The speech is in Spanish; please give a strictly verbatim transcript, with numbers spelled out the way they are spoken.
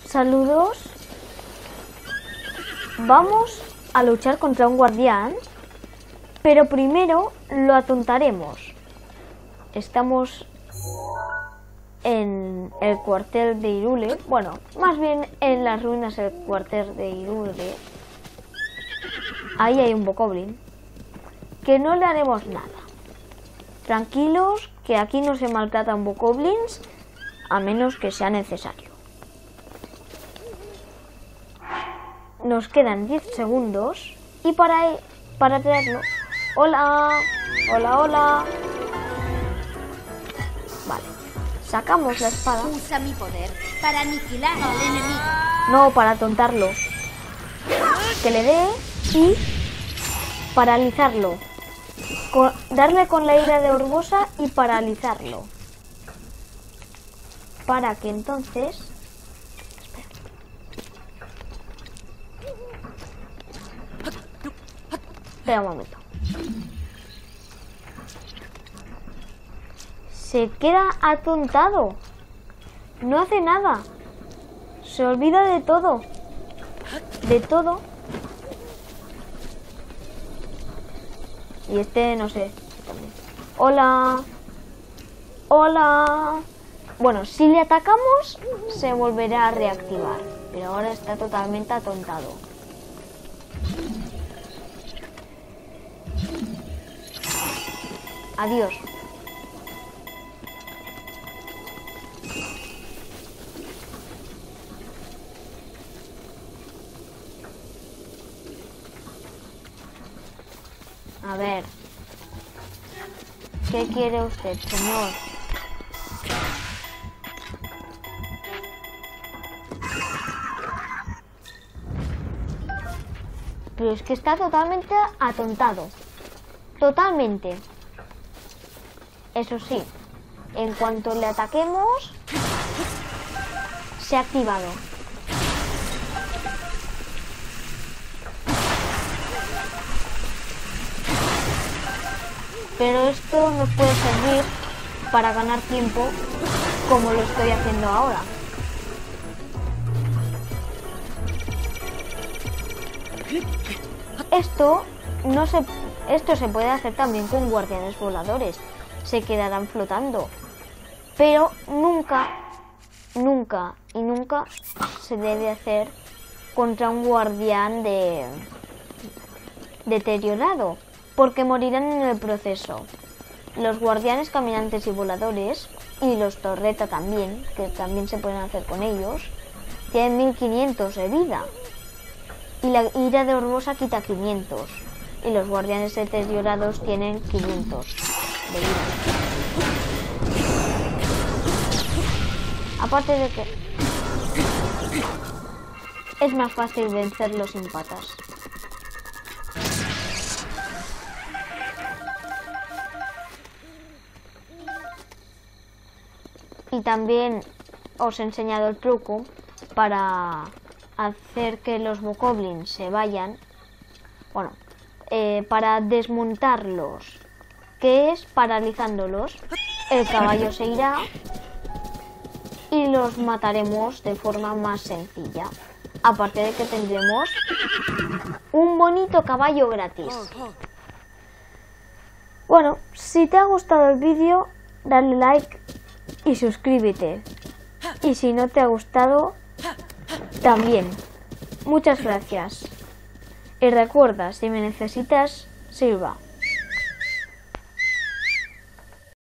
Saludos. Vamos a luchar contra un guardián, pero primero lo atontaremos. Estamos en el cuartel de Hyrule, bueno, más bien en las ruinas del cuartel de Hyrule. Ahí hay un bokoblin, que no le haremos nada. Tranquilos, que aquí no se maltratan bokoblins, a menos que sea necesario. Nos quedan diez segundos y para, para traerlo... ¡Hola! ¡Hola, hola! Vale. Sacamos la espada. Usa mi poder para aniquilar al enemigo. No, para tontarlo. Que le dé y paralizarlo. Con, darle con la ira de Urbosa y paralizarlo. Para que entonces... Espera un momento. Se queda atontado. No hace nada. Se olvida de todo. De todo. Y este, no sé. Hola. Hola. Bueno, si le atacamos, se volverá a reactivar. Pero ahora está totalmente atontado. Adiós. A ver. ¿Qué quiere usted, señor? Pero es que está totalmente atontado. Totalmente. Eso sí, en cuanto le ataquemos, se ha activado. Pero esto nos puede servir para ganar tiempo, como lo estoy haciendo ahora. Esto no se, esto se puede hacer también con guardianes voladores. Se quedarán flotando, pero nunca, nunca y nunca se debe hacer contra un guardián de deteriorado, porque morirán en el proceso. Los guardianes caminantes y voladores, y los torreta también, que también se pueden hacer con ellos, tienen mil quinientos de vida, y la ira de Urbosa quita quinientos, y los guardianes deteriorados tienen quinientos. De vida. Aparte de que es más fácil vencerlos sin patas. Y también os he enseñado el truco para hacer que los bokoblins se vayan. Bueno, eh, para desmontarlos, que es paralizándolos. El caballo se irá y los mataremos de forma más sencilla. Aparte de que tendremos un bonito caballo gratis. Bueno, si te ha gustado el vídeo, dale like y suscríbete. Y si no te ha gustado, también. Muchas gracias. Y recuerda, si me necesitas, sirva.